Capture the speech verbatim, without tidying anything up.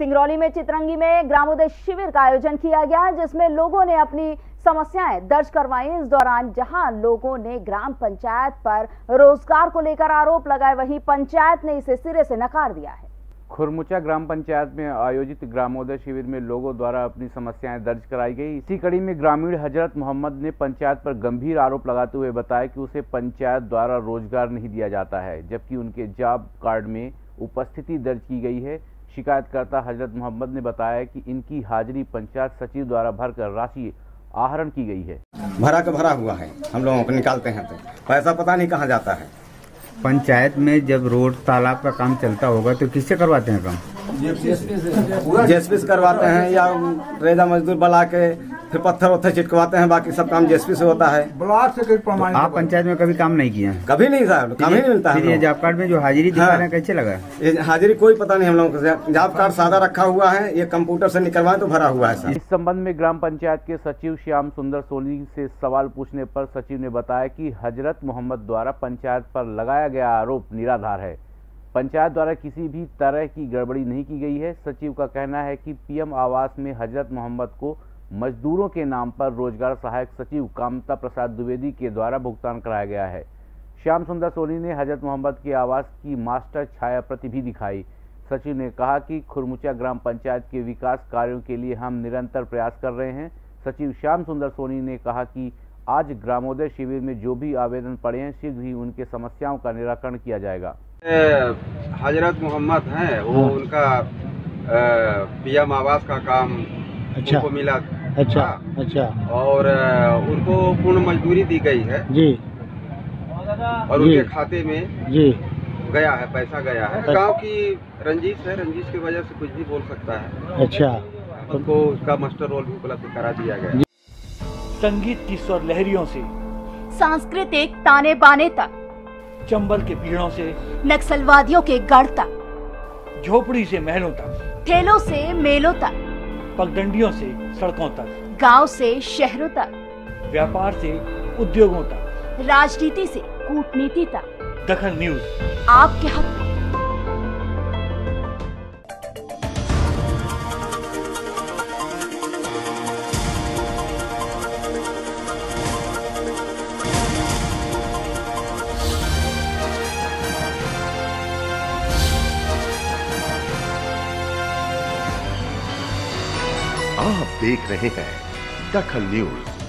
सिंगरौली में चितरंगी में ग्रामोदय शिविर का आयोजन किया गया, जिसमें लोगों ने अपनी समस्याएं दर्ज करवाई। इस दौरान जहां लोगों ने ग्राम पंचायत पर रोजगार को लेकर आरोप लगाए, वहीं पंचायत ने इसे सिरे से नकार दिया है। खुरमुचा ग्राम पंचायत में आयोजित ग्रामोदय शिविर में लोगों द्वारा अपनी समस्याएं दर्ज कराई गई। इसी कड़ी में ग्रामीण हजरत मोहम्मद ने पंचायत पर गंभीर आरोप लगाते हुए बताया कि उसे पंचायत द्वारा रोजगार नहीं दिया जाता है, जबकि उनके जॉब कार्ड में उपस्थिति दर्ज की गई है। शिकायतकर्ता हजरत मोहम्मद ने बताया कि इनकी हाजिरी पंचायत सचिव द्वारा भरकर राशि आहरण की गई है। भरा का भरा हुआ है, हम लोगों को निकालते हैं तो पैसा पता नहीं कहाँ जाता है। पंचायत में जब रोड तालाब का काम चलता होगा तो किससे करवाते हैं काम? जेसीबी से करवाते हैं या रेजा मजदूर बुला के फिर पत्थर वत्थर चिटकवाते हैं। बाकी सब काम जेसीबी से होता है। ब्लॉक से तो आप पंचायत में कभी काम नहीं किया है? कभी नहीं साहब, काम ही नहीं मिलता है। ये जॉब कार्ड में जो हाजिरी दिखा रहे हैं कैसे लगा? ये हाजिरी कोई पता नहीं हम लोगों को। जॉब कार्ड सादा रखा हुआ है, ये कंप्यूटर से निकलवाए तो भरा हुआ है। इस संबंध में ग्राम पंचायत के सचिव श्याम सुंदर सोनी से सवाल पूछने पर सचिव ने बताया कि हजरत मोहम्मद द्वारा पंचायत पर लगाया गया आरोप निराधार है। पंचायत द्वारा किसी भी तरह की गड़बड़ी नहीं की गई है। सचिव का कहना है कि पीएम आवास में हजरत मोहम्मद को मजदूरों के नाम पर रोजगार सहायक सचिव कामता प्रसाद द्विवेदी के द्वारा भुगतान कराया गया है। श्याम सुंदर सोनी ने हजरत मोहम्मद के आवास की मास्टर छाया प्रति भी दिखाई। सचिव ने कहा कि खुरमुचा ग्राम पंचायत के विकास कार्यों के लिए हम निरंतर प्रयास कर रहे हैं। सचिव श्याम सुंदर सोनी ने कहा कि आज ग्रामोदय शिविर में जो भी आवेदन पड़े हैं, शीघ्र ही उनके समस्याओं का निराकरण किया जाएगा। हजरत मोहम्मद हैं, वो उनका पीएम आवास का काम अच्छा उनको मिला। अच्छा अच्छा और उनको पूर्ण मजदूरी दी गई है जी, और उनके खाते में जी गया है, पैसा गया है। गांव की रंजिश है, रंजिश की वजह से कुछ भी बोल सकता है। अच्छा, उनको उसका मास्टर रोल भी उपलब्ध करा दिया गया। संगीत की स्वर लहरियों से सांस्कृतिक ताने बाने तक, चंबल के पीड़ों से नक्सलवादियों के गढ़ तक, झोपड़ी से महलों तक, ठेलों से मेलों तक, पगडंडियों से सड़कों तक, गांव से शहरों तक, व्यापार से उद्योगों तक, राजनीति से कूटनीति तक, दखल न्यूज आपके हक में। आप देख रहे हैं दखल न्यूज।